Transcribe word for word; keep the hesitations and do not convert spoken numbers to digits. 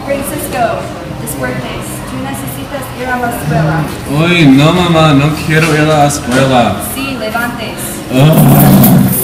Francisco, despiértate. Tú necesitas ir a la escuela. Uy, no mamá, no quiero ir a la escuela. Sí, levantes. Ugh.